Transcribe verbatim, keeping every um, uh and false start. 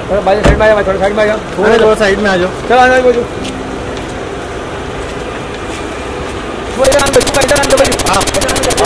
भाई साइड में आ जाओ, थोड़ा साइड में आ जाओ, थोड़ा साइड में आ जाओ। चलो आ जाओ बोलो, वो इधर आने दो, इधर आने दो भाई। हाँ